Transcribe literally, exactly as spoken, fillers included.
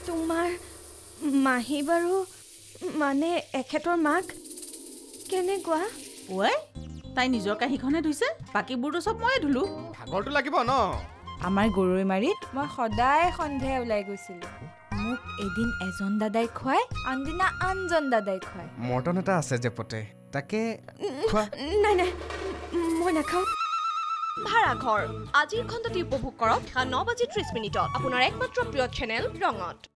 তোমাৰ মাহী বাৰু মানে এখেতৰ মাক কেনেকুৱা ঐ তাই নিজৰ কাহিখনে ধুইছে বাকিবোৰটো চব ময়ে ধুলো ভাগৰটো লাগিব ন আমাৰ গৰৈ মাৰিত মই সদায় সন্ধিয়া ওলাই গৈছিলোঁ মোক এদিন এজন দাদাই খুৱাই আনদিনা আনজন দাদাই খুৱাই মৰ্টন এটা আছে জেপতে তাকে খোৱা নাই নাই মই নাখাওঁ ভাড়াঘৰ আজিৰ খণ্ডটি উপভোগ কৰক ন বাজি ত্ৰিশ মিনিটত আপোনাৰ একমাত্ৰ প্ৰিয় চেনেল ৰঙত